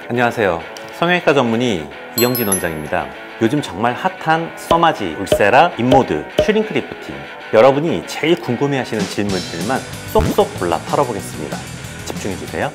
안녕하세요. 성형외과 전문의 이영진 원장입니다. 요즘 정말 핫한 써마지, 울세라, 인모드, 슈링크 리프팅, 여러분이 제일 궁금해하시는 질문들만 쏙쏙 골라 털어보겠습니다. 집중해주세요.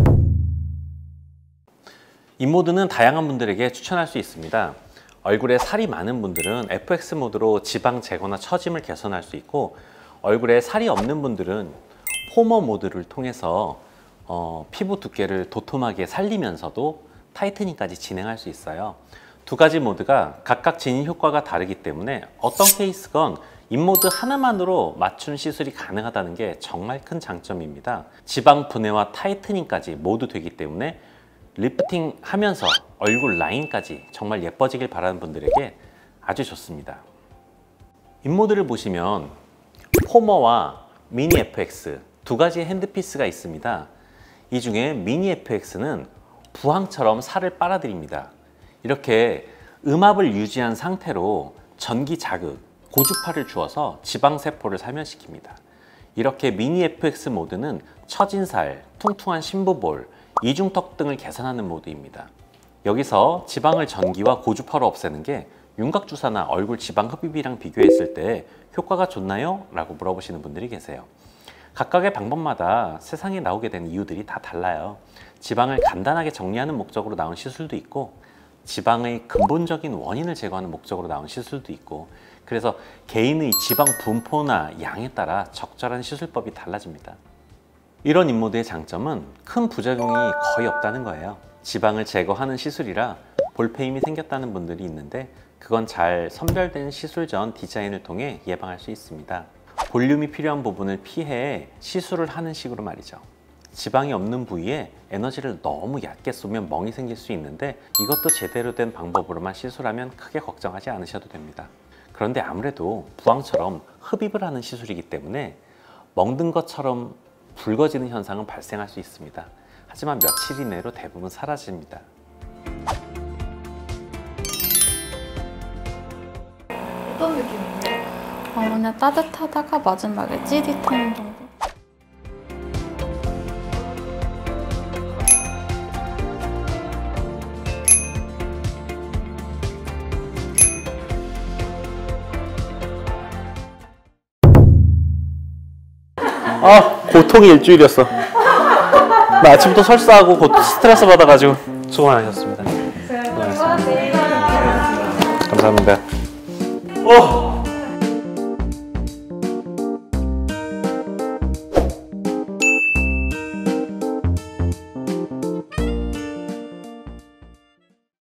인모드는 다양한 분들에게 추천할 수 있습니다. 얼굴에 살이 많은 분들은 FX 모드로 지방 제거나 처짐을 개선할 수 있고, 얼굴에 살이 없는 분들은 포머 모드를 통해서 피부 두께를 도톰하게 살리면서도 타이트닝까지 진행할 수 있어요. 두 가지 모드가 각각 진행 효과가 다르기 때문에 어떤 케이스건 인모드 하나만으로 맞춤 시술이 가능하다는 게 정말 큰 장점입니다. 지방 분해와 타이트닝까지 모두 되기 때문에 리프팅 하면서 얼굴 라인까지 정말 예뻐지길 바라는 분들에게 아주 좋습니다. 인모드를 보시면 포머와 미니 FX 두 가지 핸드피스가 있습니다. 이 중에 미니 FX는 부항처럼 살을 빨아들입니다. 이렇게 음압을 유지한 상태로 전기 자극, 고주파를 주어서 지방세포를 살면시킵니다. 이렇게 미니 FX 모드는 처진 살, 퉁퉁한 심부볼, 이중턱 등을 개선하는 모드입니다. 여기서 지방을 전기와 고주파로 없애는 게 윤곽주사나 얼굴 지방 흡입이랑 비교했을 때 효과가 좋나요? 라고 물어보시는 분들이 계세요. 각각의 방법마다 세상에 나오게 된 이유들이 다 달라요. 지방을 간단하게 정리하는 목적으로 나온 시술도 있고, 지방의 근본적인 원인을 제거하는 목적으로 나온 시술도 있고, 그래서 개인의 지방 분포나 양에 따라 적절한 시술법이 달라집니다. 이런 인모드의 장점은 큰 부작용이 거의 없다는 거예요. 지방을 제거하는 시술이라 볼페임이 생겼다는 분들이 있는데, 그건 잘 선별된 시술 전 디자인을 통해 예방할 수 있습니다. 볼륨이 필요한 부분을 피해 시술을 하는 식으로 말이죠. 지방이 없는 부위에 에너지를 너무 얕게 쏘면 멍이 생길 수 있는데, 이것도 제대로 된 방법으로만 시술하면 크게 걱정하지 않으셔도 됩니다. 그런데 아무래도 부항처럼 흡입을 하는 시술이기 때문에 멍든 것처럼 붉어지는 현상은 발생할 수 있습니다. 하지만 며칠 이내로 대부분 사라집니다. 어떤 느낌이에요? 그냥 따뜻하다가 마지막에 찌릿한 정도. 고통이 일주일이었어. 나 아침부터 설사하고 스트레스 받아가지고 수고 많으셨습니다. 감사합니다.